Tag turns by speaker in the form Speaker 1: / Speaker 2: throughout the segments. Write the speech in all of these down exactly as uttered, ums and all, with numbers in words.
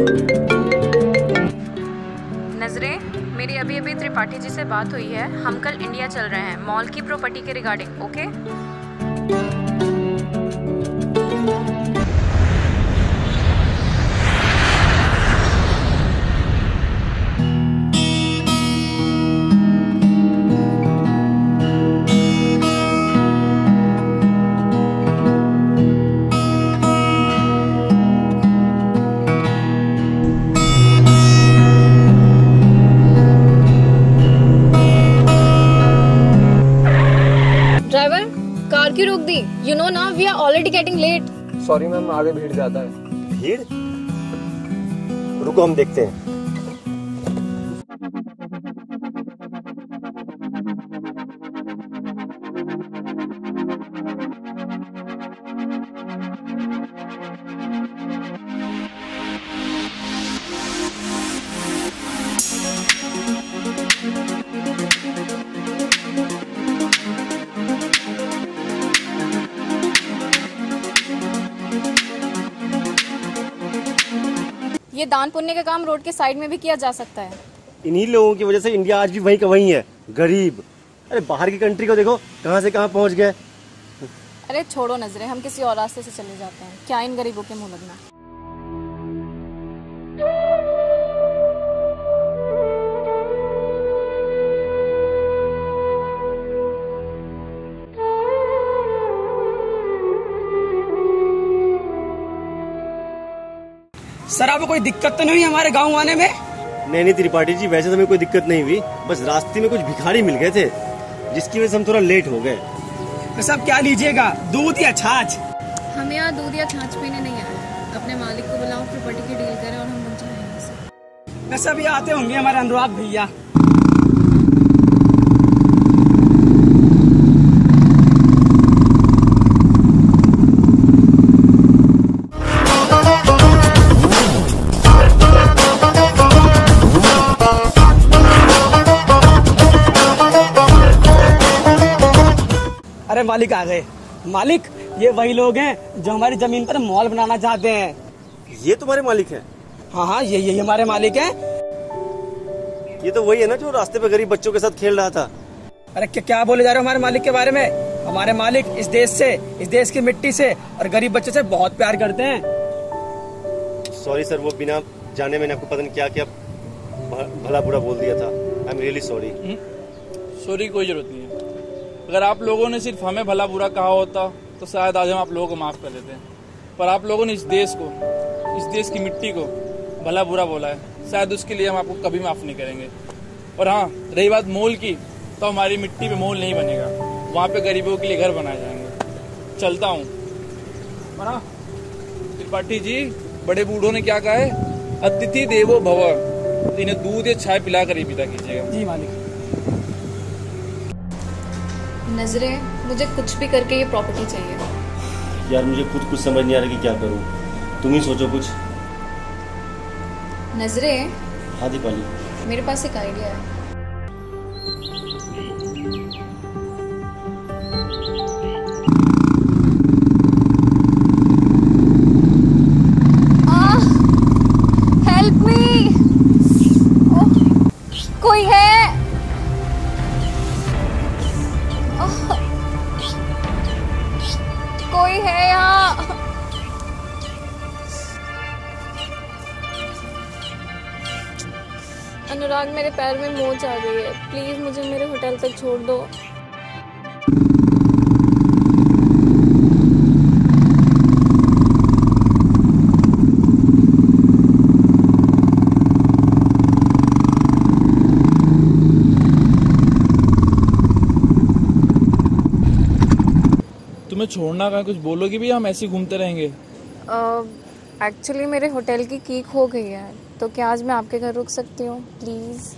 Speaker 1: नजरे, मेरी अभी अभी त्रिपाठी जी से बात हुई है। हम कल इंडिया चल रहे हैं मॉल की प्रॉपर्टी के रिगार्डिंग। ओके?
Speaker 2: ड्राइवर, कार क्यों रोक दी? यू नो ना, we are already getting late.
Speaker 3: Sorry ma'am, आगे भीड़ ज्यादा है।
Speaker 4: भीड़? रुको हम देखते हैं।
Speaker 2: ये दान पुण्य का काम रोड के साइड में भी किया जा सकता है।
Speaker 4: इन्हीं लोगों की वजह से इंडिया आज भी वहीं का वहीं है, गरीब। अरे बाहर की कंट्री को देखो कहां से कहां पहुंच गए।
Speaker 2: अरे छोड़ो नजरे, हम किसी और रास्ते से चले जाते हैं। क्या इन गरीबों के मुंह लगना।
Speaker 5: सर आपको कोई दिक्कत तो नहीं हमारे गांव आने में?
Speaker 4: नहीं नहीं त्रिपाठी जी, वैसे तो हमें कोई दिक्कत नहीं हुई, बस रास्ते में कुछ भिखारी मिल गए थे जिसकी वजह से हम थोड़ा लेट हो गए।
Speaker 5: वैसे आप क्या लीजिएगा, दूध या छाछ?
Speaker 2: हम यहाँ दूध या छाछ पीने नहीं आए। अपने मालिक को बुलाओ, प्रॉपर्टी की डील करें और हम बन जाएंगे।
Speaker 5: वैसे अभी आते होंगे हमारे अनुराग भैया। अरे मालिक आ गए। मालिक, ये वही लोग हैं जो हमारी जमीन पर मॉल बनाना चाहते हैं।
Speaker 4: ये तुम्हारे मालिक हैं?
Speaker 5: हाँ हाँ, ये यही हमारे मालिक हैं।
Speaker 4: ये तो वही है ना जो रास्ते पे गरीब बच्चों के साथ खेल रहा था।
Speaker 5: अरे क्या क्या बोले जा रहे हो हमारे मालिक के बारे में? हमारे मालिक इस देश से, इस देश की मिट्टी से और गरीब बच्चों से बहुत प्यार करते हैं।
Speaker 4: सॉरी सर, वो बिना जाने मैंने आपको पता नहीं क्या क्या भला बुरा बोल दिया था। I am really sorry.
Speaker 6: Sorry कोई जरूरत नहीं है। अगर आप लोगों ने सिर्फ हमें भला बुरा कहा होता तो शायद आज हम आप लोगों को माफ कर देते हैं, पर आप लोगों ने इस देश को, इस देश की मिट्टी को भला बुरा बोला है, शायद उसके लिए हम आपको कभी माफ नहीं करेंगे। और हाँ, रही बात मॉल की, तो हमारी मिट्टी पे मॉल नहीं बनेगा, वहाँ पे गरीबों के लिए घर बनाए जाएंगे। चलता हूँ। और हाँ त्रिपाठी जी, बड़े बूढ़ों ने क्या कहा है, अतिथि देवो भव, इन्हें दूध या चाय पिला कर ही विदा कीजिएगा।
Speaker 5: जी मालिक।
Speaker 2: नजरे, मुझे कुछ भी करके ये प्रॉपर्टी चाहिए।
Speaker 4: यार मुझे खुद कुछ समझ नहीं आ रहा कि क्या करूं, तुम ही सोचो कुछ।
Speaker 2: नजरे,
Speaker 4: हाँ दीपाली,
Speaker 2: मेरे पास एक आइडिया है। हेल्प मी, कोई है? कोई है यहाँ? अनुराग, मेरे पैर में मोच आ गई है। प्लीज मुझे मेरे होटल तक छोड़ दो।
Speaker 6: तुम्हें छोड़ना का कुछ बोलोगी भी, हम ऐसे ही घूमते रहेंगे?
Speaker 2: एक्चुअली uh, मेरे होटल की की खो गई है, तो क्या आज मैं आपके घर रुक सकती हूँ प्लीज़?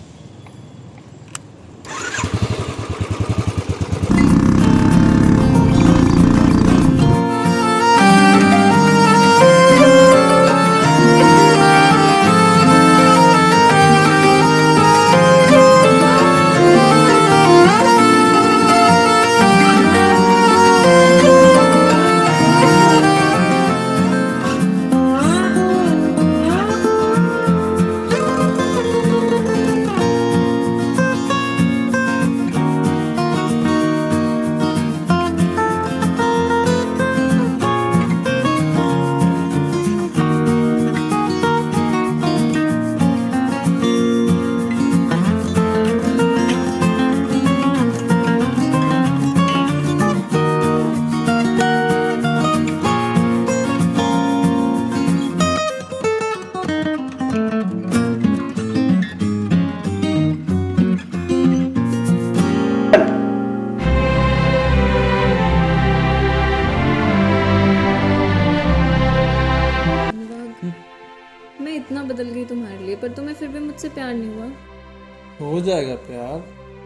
Speaker 2: मुझसे प्यार नहीं हुआ?
Speaker 6: हो जाएगा प्यार।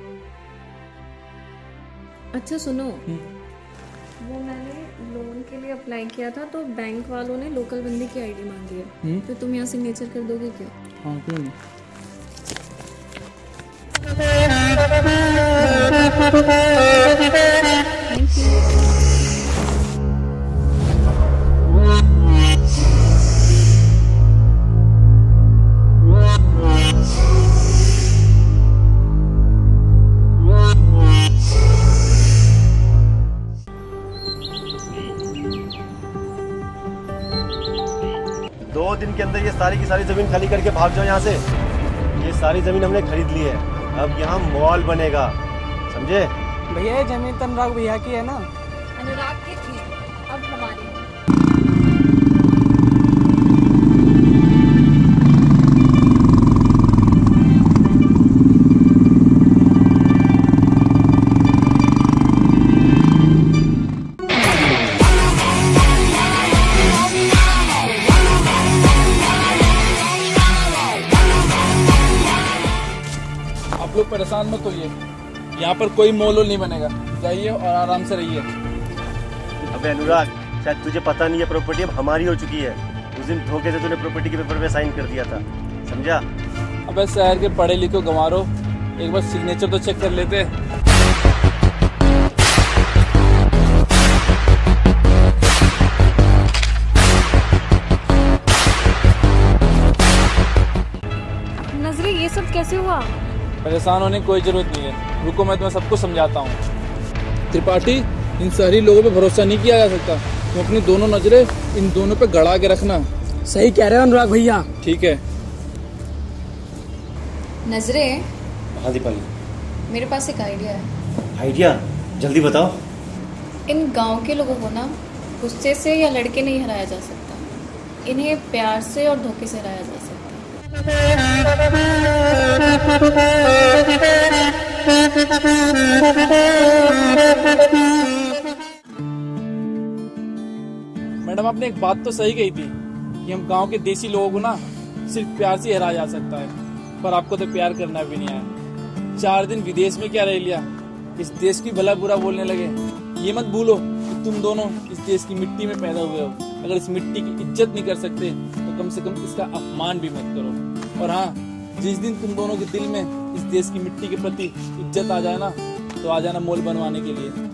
Speaker 2: अच्छा सुनो, वो मैंने लोन के लिए अप्लाई किया था तो बैंक वालों ने लोकल बंदी की आईडी मांगी है, तो तुम यहाँ सिग्नेचर कर दोगे क्या?
Speaker 6: हाँ क्यों नहीं।
Speaker 2: Thank you.
Speaker 4: दो दिन के अंदर ये सारी की सारी जमीन खाली करके भाग जाओ यहाँ से। ये सारी जमीन हमने खरीद ली है, अब यहाँ मॉल बनेगा, समझे?
Speaker 5: भैया ये जमीन तो अनुराग भैया की है ना?
Speaker 2: अनुराग की थी, अब हमारी।
Speaker 6: आप लोग परेशान मत होइए, यहाँ पर कोई मॉल नहीं बनेगा, जाइए और आराम से रहिए।
Speaker 4: अबे अनुराग, शायद तुझे पता नहीं है प्रॉपर्टी अब हमारी हो चुकी है। उस दिन धोखे से तूने प्रॉपर्टी के पेपर पे साइन कर दिया था, समझा?
Speaker 6: अबे शहर के पढ़े लिखे गंवारो, एक बार सिग्नेचर तो चेक कर लेते।
Speaker 2: नजरे ये सब कैसे हुआ?
Speaker 6: परेशान होने की कोई जरूरत नहीं है, रुको मैं तुम्हें सब कुछ समझाता हूँ। त्रिपाठी, इन शहरी लोगों पे भरोसा नहीं किया जा सकता, तुम अपनी दोनों नजरें इन दोनों पे गड़ा के रखना।
Speaker 5: सही कह रहे हो अनुराग भैया।
Speaker 6: ठीक है।
Speaker 1: नजरे,
Speaker 4: हाँ दीपाली,
Speaker 1: मेरे पास एक आइडिया है।
Speaker 4: आइडिया? जल्दी बताओ।
Speaker 1: इन गांव के लोगों को ना गुस्से से या लड़के नहीं हराया जा सकता, इन्हें प्यार से और धोखे से हराया जा सकता।
Speaker 6: मैडम आपने एक बात तो सही कही थी कि हम गांव के देसी लोगों को ना सिर्फ प्यार से हराया जा सकता है, पर आपको तो प्यार करना भी नहीं आया। चार दिन विदेश में क्या रह लिया, इस देश की भला बुरा बोलने लगे। ये मत भूलो कि तुम दोनों इस देश की मिट्टी में पैदा हुए हो। अगर इस मिट्टी की इज्जत नहीं कर सकते तो कम से कम इसका अपमान भी मत करो। और हाँ, जिस दिन तुम दोनों के दिल में इस देश की मिट्टी के प्रति इज्जत आ जाए ना, तो आ जाना मॉल बनवाने के लिए।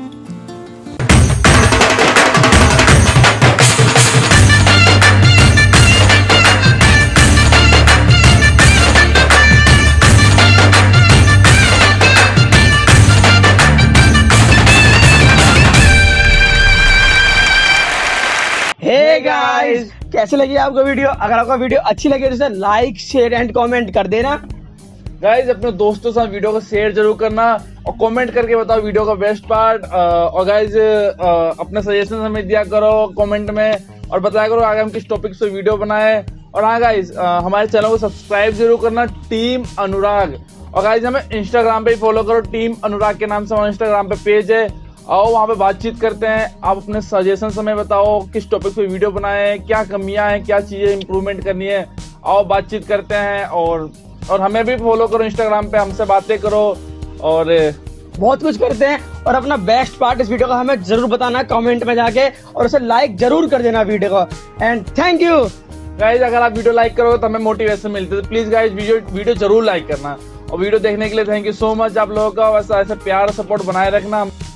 Speaker 5: हे गाइस, कैसे लगी आपको वीडियो? अगर आपको वीडियो अच्छी लगे तो इसे लाइक शेयर एंड कमेंट कर देना।
Speaker 6: गाइज अपने दोस्तों के साथ वीडियो को शेयर जरूर करना और कमेंट करके बताओ वीडियो का बेस्ट पार्ट। और गाइज अपने सजेशन हमें दिया करो कमेंट में और बताया करो आगे हम किस टॉपिक से वीडियो बनाए। और हाँ गाइज हमारे चैनल को सब्सक्राइब जरूर करना, टीम अनुराग। और गाइज हमें इंस्टाग्राम पे फॉलो करो, टीम अनुराग के नाम से हमारा इंस्टाग्राम पे पेज है। आओ वहाँ पे बातचीत करते हैं, आप अपने सजेशन हमें बताओ किस टॉपिक पे वीडियो बनाए, क्या कमियां हैं, क्या चीजें इंप्रूवमेंट करनी है। आओ बातचीत करते हैं और और हमें भी फॉलो करो इंस्टाग्राम पे, हमसे बातें करो और
Speaker 5: बहुत कुछ करते हैं। और अपना बेस्ट पार्ट इस वीडियो का हमें जरूर बताना कमेंट में जाके, और उसे लाइक जरूर कर देना वीडियो को। And thank you
Speaker 6: guys. अगर आप वीडियो लाइक करोगे तो हमें मोटिवेशन मिलती है, तो प्लीज गाइज वीडियो वीडियो जरूर लाइक करना। और वीडियो देखने के लिए थैंक यू सो मच आप लोगों का। वैसा ऐसे प्यार सपोर्ट बनाए रखना।